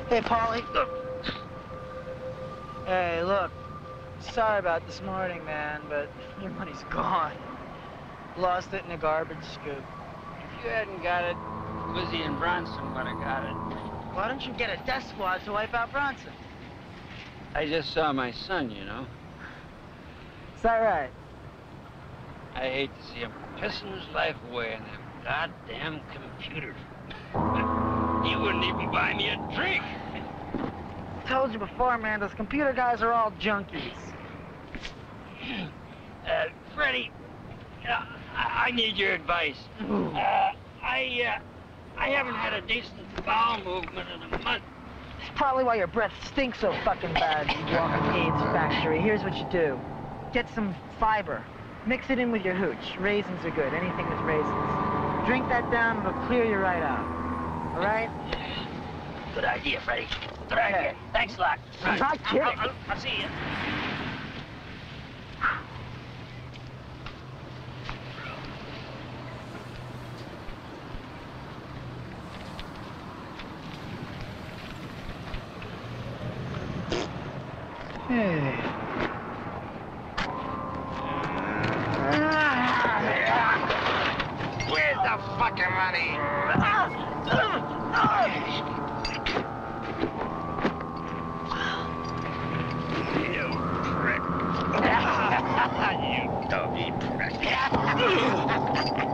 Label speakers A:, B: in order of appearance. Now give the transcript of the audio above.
A: Hey, Paulie. Hey, look. Sorry about this morning, man, but your money's gone. Lost it in a garbage scoop.
B: If you hadn't got it, Lizzie and Bronson would have got it.
A: Why don't you get a death squad to wipe out Bronson?
B: I just saw my son, you know.
A: Is that right?
B: I hate to see him pissing his life away on them goddamn computers. He wouldn't even buy me a drink.
A: Told you before, man, those computer guys are all junkies.
B: Freddie, I need your advice. I haven't had a decent bowel movement in a month.
A: It's probably why your breath stinks so fucking bad, you walking AIDS factory. Here's what you do. Get some fiber. Mix it in with your hooch. Raisins are good, anything with raisins. Drink that down, it'll clear you right out. All right?
B: Good idea, Freddie. Good idea. Thanks a lot.
A: I'm not kidding.
B: I'll see you.
A: Hey.
B: Where's the fucking money? You prick. You dummy prick.